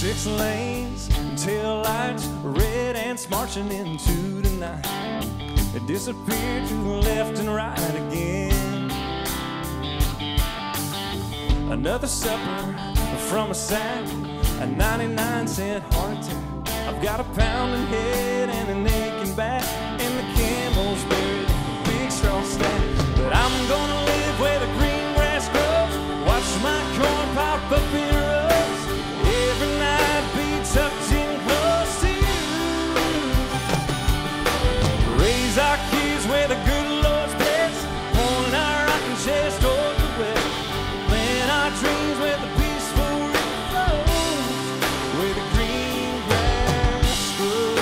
6 lanes, tail lights, red ants marching into the night. It disappeared to the left and right again. Another supper from a sack, a 99-cent heart attack. I've got a pounding head and an aching back, and the camel's buried in a big straw stack. But I'm gonna live where the green grass grows, watch my corn pop up in rows, every night be tucked in close to you. Raise our kids where the good Lord's blessed, pouring our rocking chairs toward the west. Plant our dreams where the peaceful river flows, where the green grass grows.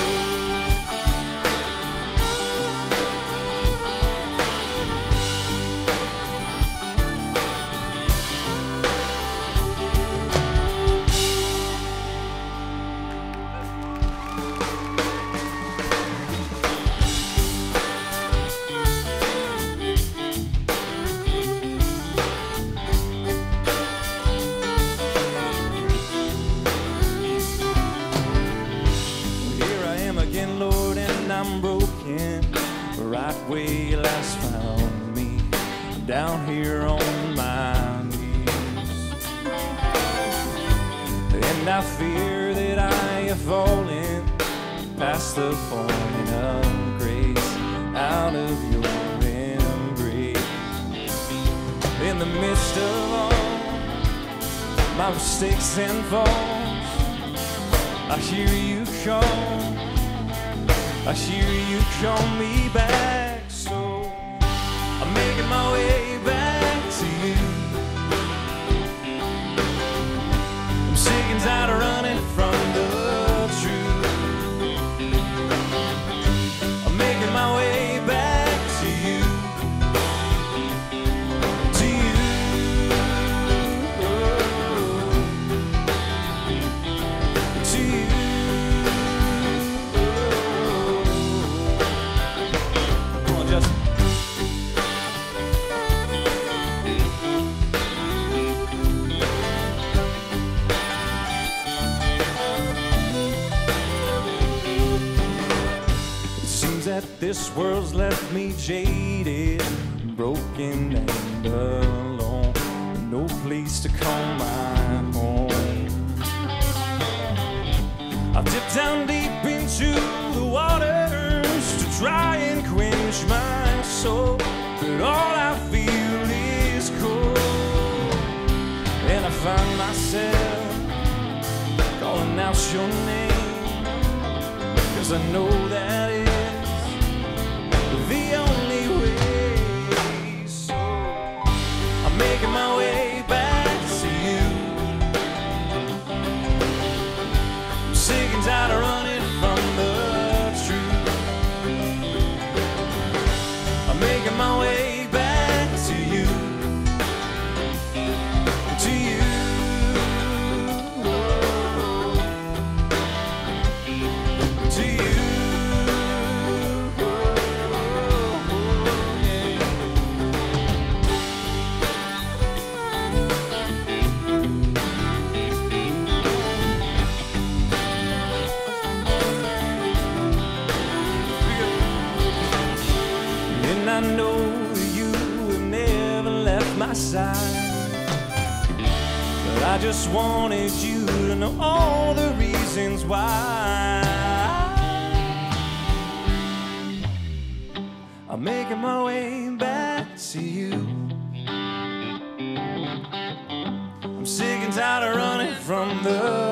Lord, and I'm broken, right where you last found me, down here on my knees. And I fear that I have fallen past the point of grace, out of your embrace. In the midst of all my mistakes and faults, I hear you call, I hear you call me back, so I'm making my way back to you. I'm sick and tired of running from the truth. I'm making my way back to you, to you, to you. That this world's left me jaded, broken and alone, no place to call my home. I've dipped down deep into the waters to try and quench my soul, but all I feel is cold. And I find myself calling out your name, 'cause I know that it's the only way. So I'm making my way back to you. I'm sick and tired of running from the truth. I'm making my way back to you, to you, to you. I know you have never left my side, but I just wanted you to know all the reasons why. I'm making my way back to you. I'm sick and tired of running from the